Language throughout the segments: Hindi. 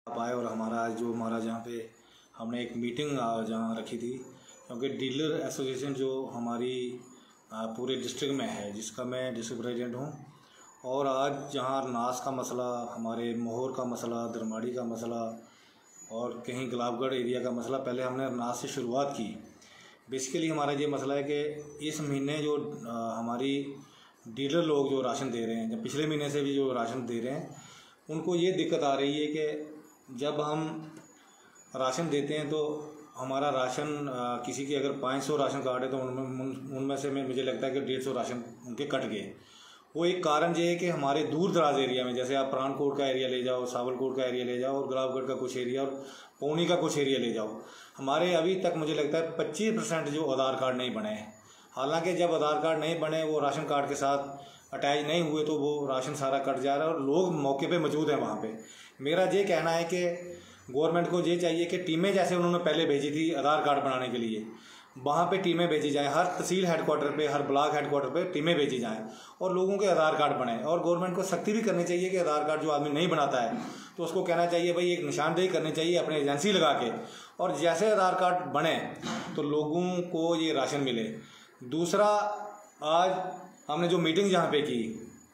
आप आए और हमारा जो हमारा जहाँ पे हमने एक मीटिंग जहाँ रखी थी, क्योंकि डीलर एसोसिएशन जो हमारी पूरे डिस्ट्रिक्ट में है, जिसका मैं डिस्ट्रिक्ट प्रेसिडेंट हूँ। और आज जहाँ नास का मसला, हमारे मोहर का मसला, दरमाड़ी का मसला और कहीं गुलाबगढ़ एरिया का मसला, पहले हमने नास से शुरुआत की। बेसिकली हमारा ये मसला है कि इस महीने जो हमारी डीलर लोग जो राशन दे रहे हैं, जब पिछले महीने से भी जो राशन दे रहे हैं, उनको ये दिक्कत आ रही है कि जब हम राशन देते हैं तो हमारा राशन किसी की अगर 500 राशन कार्ड है तो उनमें से मुझे लगता है कि 150 राशन उनके कट गए। वो एक कारण ये है कि हमारे दूर दराज एरिया में, जैसे आप पठानकोट का एरिया ले जाओ, सावलकोट का एरिया ले जाओ और गुलाबगढ़ का कुछ एरिया और पौनी का कुछ एरिया ले जाओ, हमारे अभी तक मुझे लगता है 25% जो आधार कार्ड नहीं बने हैं। हालांकि जब आधार कार्ड नहीं बने, वो राशन कार्ड के साथ अटैच नहीं हुए, तो वो राशन सारा कट जा रहा है और लोग मौके पे मौजूद हैं वहाँ पे। मेरा ये कहना है कि गवर्नमेंट को ये चाहिए कि टीमें जैसे उन्होंने पहले भेजी थी आधार कार्ड बनाने के लिए, वहाँ पे टीमें भेजी जाएँ, हर तहसील हेडक्वार्टर पे, हर ब्लॉक हेडक्वार्टर पे टीमें भेजी जाएँ और लोगों के आधार कार्ड बने। और गवर्नमेंट को सख्ती भी करनी चाहिए कि आधार कार्ड जो आदमी नहीं बनाता है तो उसको कहना चाहिए भाई, एक निशानदेही करनी चाहिए अपनी एजेंसी लगा के, और जैसे आधार कार्ड बने तो लोगों को ये राशन मिले। दूसरा, आज हमने जो मीटिंग जहाँ पे की,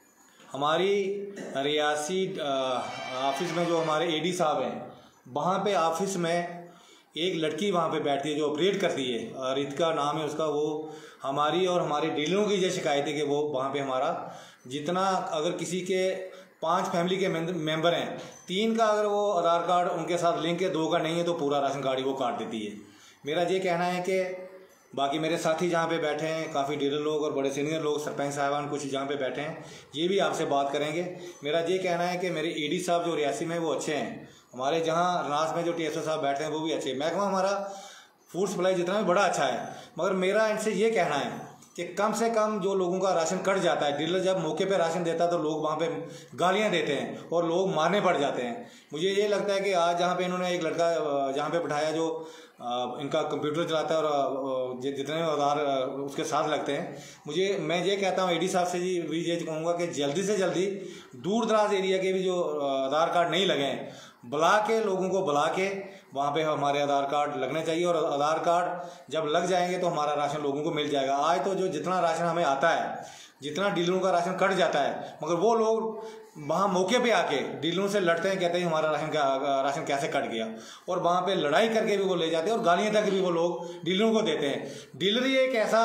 हमारी रियासी ऑफिस में जो हमारे एडी साहब हैं, वहाँ पे ऑफिस में एक लड़की वहाँ पे बैठती है जो ऑपरेट करती है, रितिका नाम है उसका। वो हमारी और हमारे डीलरों की ये शिकायत है कि वो वहाँ पे हमारा जितना, अगर किसी के 5 फैमिली के मेंबर हैं, 3 का अगर वो आधार कार्ड उनके साथ लिंक है, 2 का नहीं है, तो पूरा राशन कार्ड ही वो काट देती है। मेरा ये कहना है कि बाकी मेरे साथी जहाँ पे बैठे हैं, काफ़ी डीलर लोग और बड़े सीनियर लोग, सरपंच साहबान कुछ जहाँ पे बैठे हैं, ये भी आपसे बात करेंगे। मेरा ये कहना है कि मेरे ईडी साहब जो रियासी में वो अच्छे हैं, हमारे जहाँ नास में जो टीएसओ साहब बैठे हैं वो भी अच्छे हैं, महकमा हमारा फूड सप्लाई जितना भी बड़ा अच्छा है। मगर मेरा इनसे ये कहना है कि कम से कम जो लोगों का राशन कट जाता है, डीलर जब मौके पे राशन देता है तो लोग वहाँ पे गालियाँ देते हैं और लोग मारने पड़ जाते हैं। मुझे ये लगता है कि आज जहाँ पे इन्होंने एक लड़का जहाँ पे बिठाया जो इनका कंप्यूटर चलाता है और जितने आधार उसके साथ लगते हैं, मैं ये कहता हूँ एडी साहब से भी ये कहूँगा कि जल्दी से जल्दी दूर दराज एरिया के भी जो आधार कार्ड नहीं लगे हैं, बुला के लोगों को बुला के वहाँ पे हमारे आधार कार्ड लगने चाहिए। और आधार कार्ड जब लग जाएंगे तो हमारा राशन लोगों को मिल जाएगा। आज तो जो जितना राशन हमें आता है, जितना डीलरों का राशन कट जाता है, मगर वो लोग वहाँ मौके पे आके डीलरों से लड़ते हैं, कहते हैं हमारा राशन कैसे कट गया, और वहाँ पे लड़ाई करके भी वो ले जाते हैं और गालियाँ तक भी वो लोग डीलरों को देते हैं। डीलर ही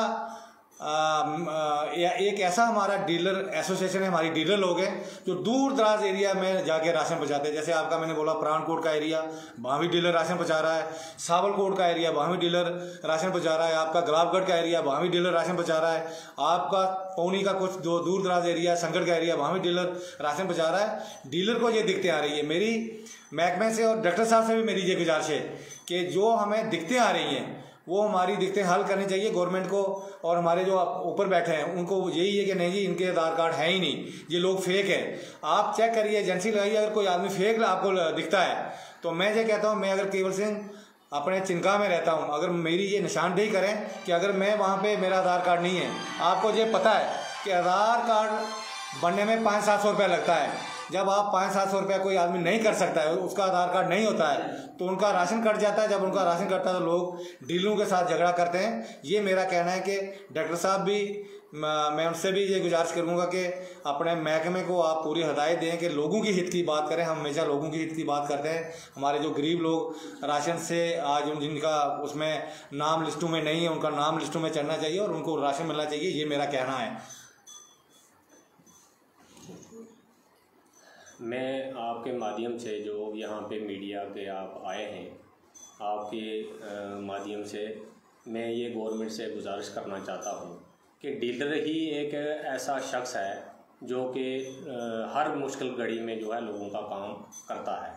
एक ऐसा हमारा डीलर एसोसिएशन है, हमारी डीलर लोग हैं जो दूर दराज एरिया में जाके राशन पहुँचाते हैं। जैसे आपका मैंने बोला पठानकोट का एरिया, वहाँ भी डीलर राशन पहुँचा रहा है, सावलकोट का एरिया, वहाँ भी डीलर राशन पहुँचा रहा है, आपका गुलाबगढ़ का एरिया, वहाँ भी डीलर राशन पहुँचा रहा है, आपका पौनी का कुछ जो दूर दराज एरिया, संगड़ का एरिया, वहाँ भी डीलर राशन पहुँचा रहा है। डीलर को ये दिक्कतें आ रही है। मेरी महकमे से और डॉक्टर साहब से भी मेरी ये गुजारिश है कि जो हमें दिक्कतें आ रही हैं वो हमारी दिक्कतें हल करनी चाहिए गवर्नमेंट को, और हमारे जो ऊपर बैठे हैं उनको यही है कि नहीं जी, इनके आधार कार्ड है ही नहीं, ये लोग फेक है। आप चेक करिए, एजेंसी लगाइए, अगर कोई आदमी फेक आपको दिखता है तो मैं ये कहता हूँ, मैं अगर केवल सिंह अपने चिंका में रहता हूँ, अगर मेरी ये निशानदेही करें कि अगर मैं वहाँ पे मेरा आधार कार्ड नहीं है, आपको ये पता है कि आधार कार्ड बनने में 500-700 रुपये लगता है। जब आप 500-700 रुपया कोई आदमी नहीं कर सकता है, उसका आधार कार्ड नहीं होता है, तो उनका राशन कट जाता है। जब उनका राशन कटता है तो लोग डीलरों के साथ झगड़ा करते हैं। ये मेरा कहना है कि डॉक्टर साहब भी, मैं उनसे भी ये गुजारिश करूँगा कि अपने महकमे को आप पूरी हदायत दें कि लोगों की हित की बात करें। हम हमेशा लोगों की हित की बात करते हैं। हमारे जो गरीब लोग राशन से आज जिनका उसमें नाम लिस्टों में नहीं है, उनका नाम लिस्टों में चढ़ना चाहिए और उनको राशन मिलना चाहिए, ये मेरा कहना है। मैं आपके माध्यम से, जो यहाँ पे मीडिया के आप आए हैं, आपके माध्यम से मैं ये गवर्नमेंट से गुजारिश करना चाहता हूँ कि डीलर ही एक ऐसा शख्स है जो कि हर मुश्किल घड़ी में जो है लोगों का काम करता है।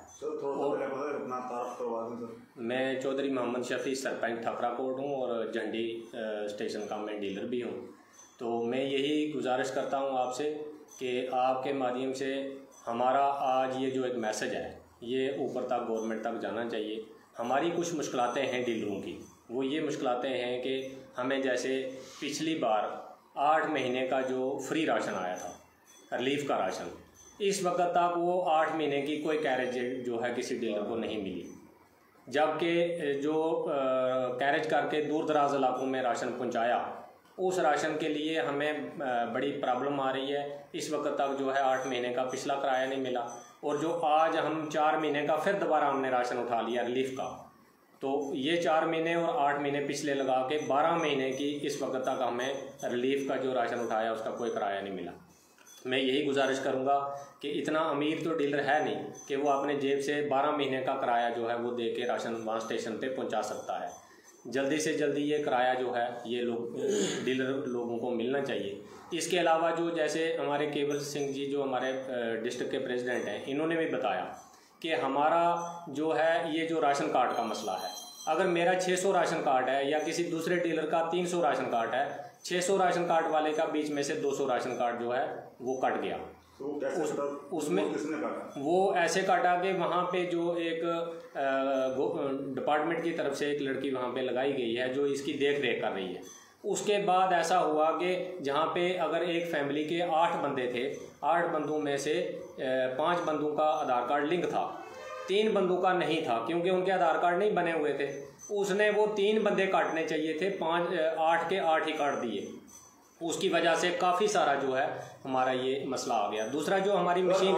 मैं चौधरी मोहम्मद शफी, सरपंच ठकराकोट हूँ और झंडी स्टेशन का मैं डीलर भी हूँ। तो मैं यही गुजारिश करता हूँ आपसे कि आपके माध्यम से हमारा आज ये जो एक मैसेज है ये ऊपर तक गवर्नमेंट तक जाना चाहिए। हमारी कुछ मुश्किलातें हैं डीलरों की, वो ये मुश्किलातें हैं कि हमें जैसे पिछली बार 8 महीने का जो फ्री राशन आया था, रिलीफ का राशन, इस वक्त तक वो 8 महीने की कोई कैरेज जो है किसी डीलर को नहीं मिली, जबकि जो कैरेज करके दूर दराज इलाकों में राशन पहुंचाया, उस राशन के लिए हमें बड़ी प्रॉब्लम आ रही है। इस वक्त तक जो है 8 महीने का पिछला किराया नहीं मिला, और जो आज हम 4 महीने का फिर दोबारा हमने राशन उठा लिया रिलीफ का, तो ये 4 महीने और 8 महीने पिछले लगा के 12 महीने की इस वक्त तक हमें रिलीफ का जो राशन उठाया उसका कोई किराया नहीं मिला। मैं यही गुजारिश करूंगा कि इतना अमीर तो डीलर है नहीं कि वो अपने जेब से 12 महीने का किराया जो है वो दे के राशन वहाँ स्टेशन पे पहुँचा सकता है। जल्दी से जल्दी ये किराया जो है ये डीलर लोगों को मिलना चाहिए। इसके अलावा जो जैसे हमारे केवल सिंह जी जो हमारे डिस्ट्रिक्ट के प्रेसिडेंट हैं, इन्होंने भी बताया कि हमारा जो है ये जो राशन कार्ड का मसला है, अगर मेरा 600 राशन कार्ड है या किसी दूसरे डीलर का 300 राशन कार्ड है, 600 राशन कार्ड वाले का बीच में से 200 राशन कार्ड जो है वो कट गया। तो उसमें वो ऐसे काटा कि वहाँ पे जो एक डिपार्टमेंट की तरफ से एक लड़की वहाँ पे लगाई गई है जो इसकी देख रेख कर रही है। उसके बाद ऐसा हुआ कि जहाँ पे अगर एक फैमिली के 8 बंदे थे, 8 बंदों में से 5 बंदों का आधार कार्ड लिंक था, 3 बंदों का नहीं था क्योंकि उनके आधार कार्ड नहीं बने हुए थे। उसने वो 3 बंदे काटने चाहिए थे, 8 के 8 ही काट दिए। उसकी वजह से काफ़ी सारा जो है हमारा ये मसला आ गया। दूसरा जो हमारी मशीन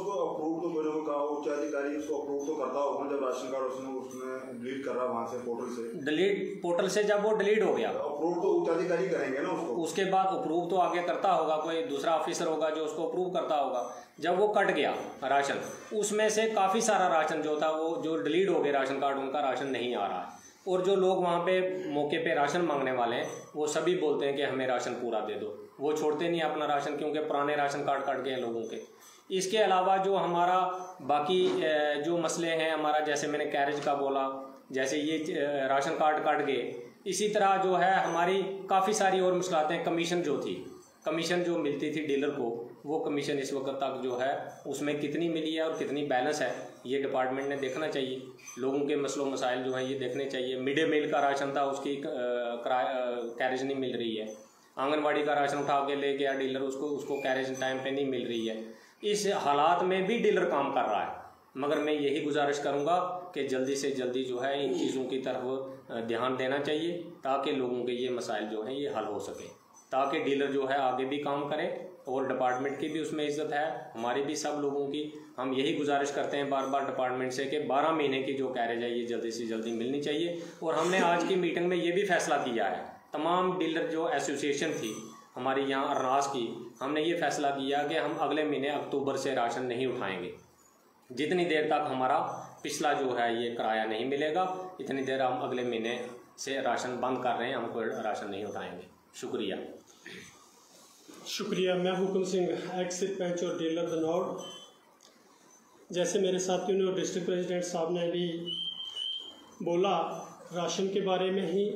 अधिकारी उसको अप्रूव तो करता होगा जब राशन कार्ड उसने डिलीट कर रहा है वहाँ से पोर्टल से जब वो डिलीट हो गया, अप्रूव तो उच्च अधिकारी करेंगे ना उसको, उसके बाद अप्रूव तो आगे करता होगा कोई दूसरा ऑफिसर होगा जो उसको अप्रूव करता होगा। जब वो कट गया राशन, उसमें से काफ़ी सारा राशन जो था वो जो डिलीट हो गया राशन कार्ड, उनका राशन नहीं आ रहा है। और जो लोग वहाँ पे मौके पे राशन मांगने वाले हैं वो सभी बोलते हैं कि हमें राशन पूरा दे दो, वो छोड़ते नहीं अपना राशन क्योंकि पुराने राशन कार्ड कट गए हैं लोगों के। इसके अलावा जो हमारा बाकी जो मसले हैं हमारा, जैसे मैंने कैरेज का बोला, जैसे ये राशन कार्ड कट गए, इसी तरह जो है हमारी काफ़ी सारी और मुश्किलातें हैं। कमीशन जो थी, कमीशन जो मिलती थी डीलर को, वो कमीशन इस वक्त तक जो है उसमें कितनी मिली है और कितनी बैलेंस है ये डिपार्टमेंट ने देखना चाहिए। लोगों के मसलों मसाइल जो हैं ये देखने चाहिए। मिड डे मील का राशन था, उसकी कैरेज नहीं मिल रही है। आंगनवाड़ी का राशन उठा के ले गया डीलर, उसको कैरेज टाइम पे नहीं मिल रही है। इस हालात में भी डीलर काम कर रहा है, मगर मैं यही गुजारिश करूंगा कि जल्दी से जल्दी जो है इन चीज़ों की तरफ ध्यान देना चाहिए ताकि लोगों के ये मसाइल जो हैं ये हल हो सके, ताकि डीलर जो है आगे भी काम करे और डिपार्टमेंट की भी उसमें इज्जत है, हमारी भी, सब लोगों की। हम यही गुजारिश करते हैं बार बार डिपार्टमेंट से कि 12 महीने की जो कैरेज है ये जल्दी से जल्दी मिलनी चाहिए। और हमने आज की मीटिंग में ये भी फैसला किया है, तमाम डीलर जो एसोसिएशन थी हमारी यहाँ अरनास की, हमने ये फैसला किया कि हम अगले महीने अक्टूबर से राशन नहीं उठाएंगे। जितनी देर तक हमारा पिछला जो है ये किराया नहीं मिलेगा, इतनी देर हम अगले महीने से राशन बंद कर रहे हैं, हम कोई राशन नहीं उठाएंगे। शुक्रिया। शुक्रिया। मैं हुक्म सिंह, एक्स सरपंच और डीलर धनौर। जैसे मेरे साथियों ने और डिस्ट्रिक्ट प्रेसिडेंट साहब ने भी बोला राशन के बारे में ही,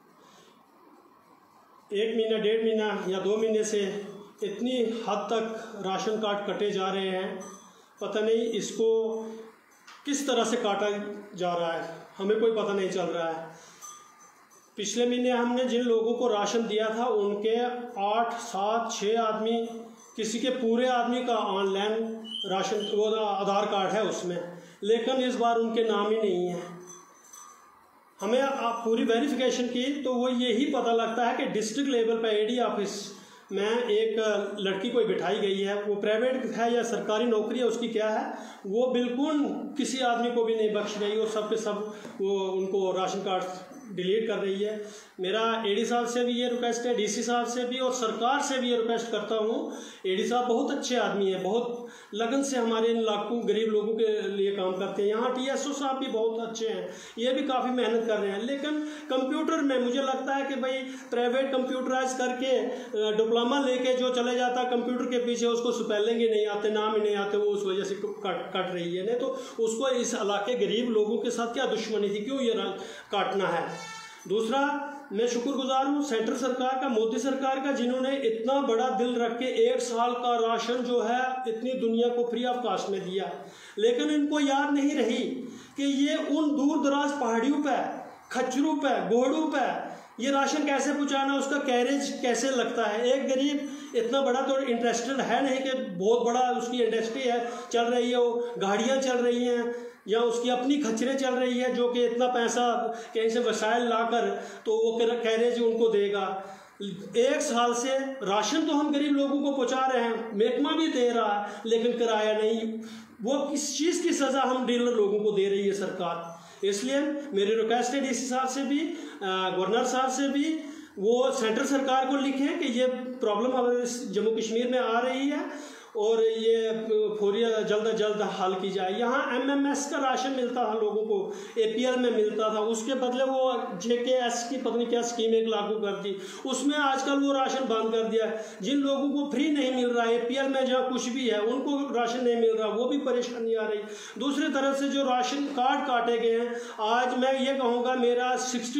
1 महीना, 1.5 महीना या 2 महीने से इतनी हद तक राशन कार्ड कटे जा रहे हैं, पता नहीं इसको किस तरह से काटा जा रहा है, हमें कोई पता नहीं चल रहा है। पिछले महीने हमने जिन लोगों को राशन दिया था उनके 8, 7, 6 आदमी, किसी के पूरे आदमी का ऑनलाइन राशन वो आधार कार्ड है उसमें, लेकिन इस बार उनके नाम ही नहीं है। हमें आप पूरी वेरिफिकेशन की तो वो यही पता लगता है कि डिस्ट्रिक्ट लेवल पर एडी ऑफिस में एक लड़की को बिठाई गई है, वो प्राइवेट है या सरकारी नौकरी है उसकी क्या है, वो बिल्कुल किसी आदमी को भी नहीं बख्श रही और सब के सब वो उनको राशन कार्ड डिलीट कर रही है। मेरा एडी साहब से भी ये रिक्वेस्ट है, डीसी साहब से भी और सरकार से भी ये रिक्वेस्ट करता हूँ। एडी साहब बहुत अच्छे आदमी हैं, बहुत लगन से हमारे इन लाखों गरीब लोगों के लिए काम करते हैं। यहाँ टीएसओ साहब भी बहुत अच्छे हैं, ये भी काफ़ी मेहनत कर रहे हैं। लेकिन कंप्यूटर में मुझे लगता है कि भाई प्राइवेट कंप्यूटराइज करके डिप्लोमा लेके जो चले जाता है कंप्यूटर के पीछे, उसको स्पेलिंग ही नहीं आते, नाम ही नहीं आते, वो उस वजह से कट रही है। नहीं तो उसको इस इलाके गरीब लोगों के साथ क्या दुश्मनी थी, क्यों ये काटना है। दूसरा, मैं शुक्रगुजार हूँ सेंट्रल सरकार का, मोदी सरकार का, जिन्होंने इतना बड़ा दिल रख के 1 साल का राशन जो है इतनी दुनिया को फ्री ऑफ कास्ट में दिया। लेकिन इनको याद नहीं रही कि ये उन दूर दराज पहाड़ियों पे, खच्चरों पे, घोड़ों पे ये राशन कैसे पहुंचाना, उसका कैरेज कैसे लगता है। एक गरीब इतना बड़ा तो इंटरेस्टेड है नहीं कि बहुत बड़ा उसकी इंडस्ट्री है चल रही है, वो गाड़ियाँ चल रही हैं या उसकी अपनी खच्चरें चल रही है जो कि इतना पैसा कहीं से वसाइल लाकर तो वो कैरेज उनको देगा। 1 साल से राशन तो हम गरीब लोगों को पहुंचा रहे हैं, महकमा भी दे रहा है, लेकिन किराया नहीं। वो किस चीज़ की सज़ा हम डीलर लोगों को दे रही है सरकार। इसलिए मेरी रिक्वेस्ट है डीसी साहब से भी, गवर्नर साहब से भी, वो सेंट्रल सरकार को लिखें कि ये प्रॉब्लम हमारे जम्मू कश्मीर में आ रही है और ये फौरी जल्द से जल्द हल की जाए। यहाँ MMS का राशन मिलता था लोगों को, APL में मिलता था, उसके बदले वो JKS की पता नहीं क्या स्कीम एक लागू कर दी, उसमें आजकल वो राशन बंद कर दिया है। जिन लोगों को फ्री नहीं मिल रहा है, APL में जहाँ कुछ भी है उनको राशन नहीं मिल रहा, वो भी परेशानी आ रही। दूसरी तरफ से जो राशन कार्ड काटे गए हैं, आज मैं ये कहूँगा मेरा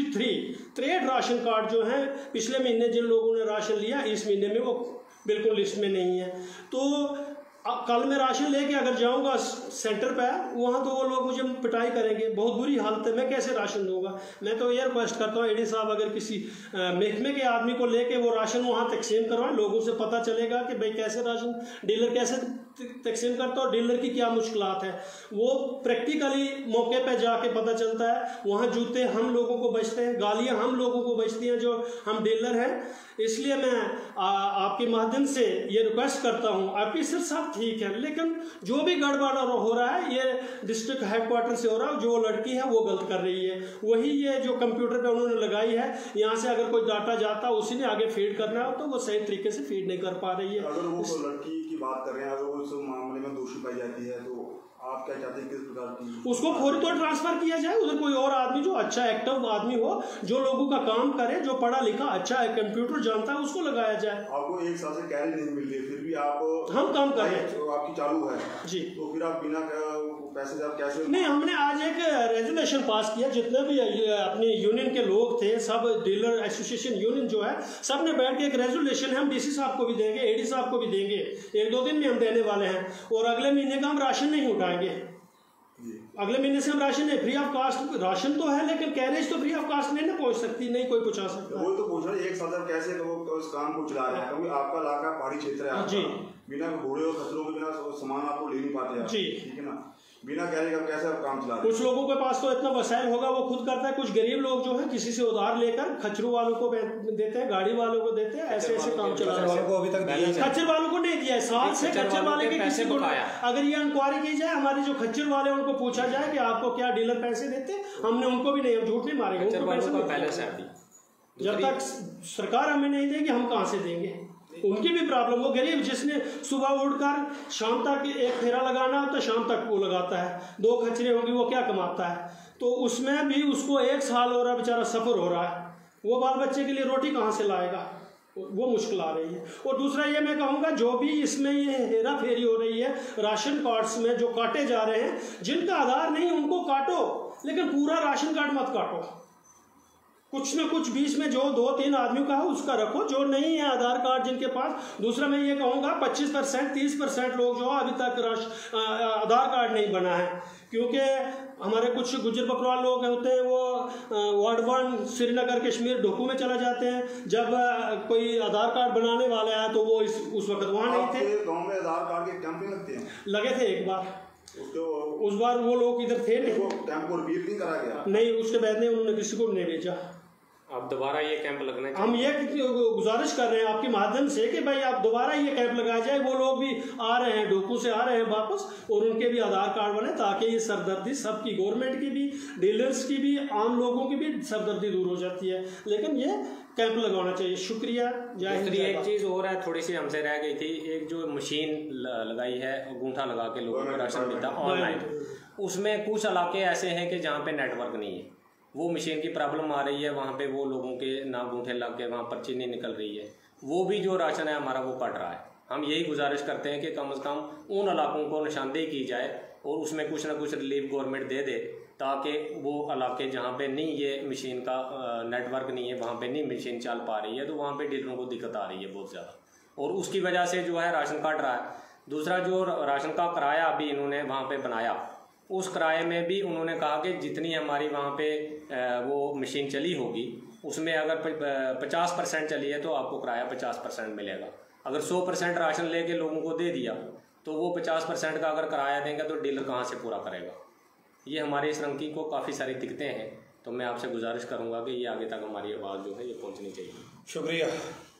63 राशन कार्ड जो हैं पिछले महीने जिन लोगों ने राशन लिया, इस महीने में वो बिल्कुल लिस्ट में नहीं है। तो कल मैं राशन लेके अगर जाऊंगा सेंटर पे, वहाँ तो वो लोग मुझे पिटाई करेंगे, बहुत बुरी हालत है, मैं कैसे राशन दूंगा। मैं तो ये रिक्वेस्ट करता हूँ AD साहब अगर किसी महकमे के आदमी को लेके वो राशन वहाँ तकसीम करवाएं, लोगों से पता चलेगा कि भाई कैसे राशन डीलर कैसे तकसीम करता है और डीलर की क्या मुश्किलात है। वो प्रैक्टिकली मौके पे जाके पता चलता है। वहाँ जूते हम लोगों को बचते हैं, गालियाँ हम लोगों को बचती हैं जो हम डीलर हैं। इसलिए मैं आपके माध्यम से ये रिक्वेस्ट करता हूँ, आपकी सिर्फ सब ठीक है, लेकिन जो भी गड़बड़ हो रहा है ये डिस्ट्रिक्ट हेडक्वार्टर से हो रहा है। जो लड़की है वो गलत कर रही है, वही ये जो कंप्यूटर पे उन्होंने लगाई है, यहाँ से अगर कोई डाटा जाता उसी ने आगे फीड करना हो तो वो सही तरीके से फीड नहीं कर पा रही है। अगर वो लड़की की बात कर रहे हैं, अगर वो इस मामले में दोषी पाई जाती है तो आप क्या चाहते हैं, किस प्रकार की उसको फौरी तौर ट्रांसफर किया जाए, उधर कोई और आदमी जो अच्छा एक्टिव आदमी हो, जो लोगों का काम करे, जो पढ़ा लिखा अच्छा है, कंप्यूटर जानता है, उसको लगाया जाए। आपको 1 साल से कैरेज नहीं मिल रही है, फिर भी आप हम काम कर रहे हैं, तो आपकी चालू है जी, तो फिर आप बिना पैसे से आप कैसे? नहीं, हमने आज एक रेजोल्यूशन पास किया, जितने भी अपनी यूनियन के लोग थे, सब डीलर एसोसिएशन यूनियन जो है, सब ने बैठ के एक रेजोल्यूशन है, हम DC साहब को भी देंगे, AD साहब को भी देंगे, 1-2 दिन में हम देने वाले हैं। और अगले महीने का हम राशन नहीं उठाएंगे, अगले महीने से हम राशन नहीं, फ्री ऑफ कास्ट राशन तो है, लेकिन कैरेज तो फ्री ऑफ कास्ट नहीं ना पहुंच सकती, नहीं कोई पहुंचा सकता। वो तो पूछ रहे 1 साल तक कैसे तो इस काम को चला रहे हैं, क्योंकि आपका इलाका पहाड़ी क्षेत्र है जी, बिना घोड़े और खच्चरों के बिना सामान आपको ले नहीं पाते जी, ठीक है ना, बिना कैरेज आप कैसे आप काम चला रहे हैं? कुछ लोगों के पास तो इतना वसाइल होगा वो खुद करता है, कुछ गरीब लोग जो है किसी से उधार लेकर खच्चरों वालों को देते हैं, गाड़ी वालों को देते हैं, ऐसे ऐसे काम चला रहे हैं। अभी तक खच्चर वालों को नहीं दिया है, साल से खच्चर वाले के किसी को, अगर ये इंक्वायरी की जाए, हमारे जो खच्चर वाले उनको पूछा जाए कि आपको क्या डीलर पैसे देते, हमने उनको भी नहीं, हम झूठ नहीं मारेंगे, जब तक सरकार हमें नहीं देगी हम कहाँ से देंगे। उनकी भी प्रॉब्लम, वो गरीब जिसने सुबह उठकर शाम तक एक फेरा लगाना होता है, शाम तक वो लगाता है, 2 खच्चरें होंगी, वो क्या कमाता है, तो उसमें भी उसको 1 साल हो रहा है, बेचारा सफ़र हो रहा है, वो बाल बच्चे के लिए रोटी कहाँ से लाएगा, वो मुश्किल आ रही है। और दूसरा ये मैं कहूँगा, जो भी इसमें ये हेरा फेरी हो रही है राशन कार्ड्स में जो काटे जा रहे हैं, जिनका आधार नहीं उनको काटो, लेकिन पूरा राशन कार्ड मत काटो, कुछ न कुछ बीच में जो 2-3 आदमियों का है उसका रखो, जो नहीं है आधार कार्ड जिनके पास। दूसरा मैं ये कहूँगा 25% 30% लोग जो अभी तक आधार कार्ड नहीं बना है, क्योंकि हमारे कुछ गुज्जर बकरवाल लोग होते हैं, वो वार्ड 1 श्रीनगर कश्मीर ढोकू में चला जाते हैं, जब कोई आधार कार्ड बनाने वाला है तो वो उस वक्त वहाँ नहीं थे। गाँव में आधार कार्ड के कैंप लगते हैं, लगे थे एक बार, उस बार वो लोग इधर थे नहीं, कैंप को रिपीट नहीं करा गया, नहीं, उसके बाद नहीं, उन्होंने किसी को नहीं भेजा। अब दोबारा ये कैंप लगना चाहिए। हम ये गुजारिश कर रहे हैं आपके माध्यम से कि भाई आप दोबारा ये कैंप लगाया जाए, वो लोग भी आ रहे हैं ढोकू से आ रहे हैं वापस, और उनके भी आधार कार्ड बने, ताकि ये सरदर्दी सबकी, गवर्नमेंट की भी, डीलर्स की भी, आम लोगों की भी सरदर्दी दूर हो जाती है। लेकिन ये कैंप लगाना चाहिए। शुक्रिया। दूसरी एक चीज़ और है, थोड़ी सी हमसे रह गई थी, एक जो मशीन लगाई है, अंगूठा लगा के लोगों को राशन मिलता ऑनलाइन, उसमें कुछ इलाके ऐसे हैं कि जहाँ पे नेटवर्क नहीं है, वो मशीन की प्रॉब्लम आ रही है, वहाँ पे वो लोगों के ना अंगूठे लग के वहाँ पर्ची नहीं निकल रही है, वो भी जो राशन है हमारा वो कट रहा है। हम यही गुजारिश करते हैं कि कम से कम उन इलाकों को निशानदेही की जाए और उसमें कुछ ना कुछ रिलीफ गवर्नमेंट दे दे, ताकि वो इलाके जहाँ पे नहीं ये मशीन का नेटवर्क नहीं है, वहाँ पे नहीं मशीन चल पा रही है, तो वहाँ पे डीलरों को दिक्कत आ रही है बहुत ज़्यादा, और उसकी वजह से जो है राशन कट रहा है। दूसरा जो राशन का किराया अभी इन्होंने वहाँ पे बनाया, उस किराए में भी उन्होंने कहा कि जितनी हमारी वहाँ पे वो मशीन चली होगी उसमें अगर 50% चली है तो आपको किराया 50% मिलेगा। अगर 100% राशन लेके लोगों को दे दिया तो वो 50% का अगर किराया देंगे तो डीलर कहाँ से पूरा करेगा। ये हमारे इस रंकी को काफ़ी सारी दिक्कतें हैं, तो मैं आपसे गुजारिश करूँगा कि ये आगे तक हमारी आवाज़ जो है ये पहुँचनी चाहिए। शुक्रिया।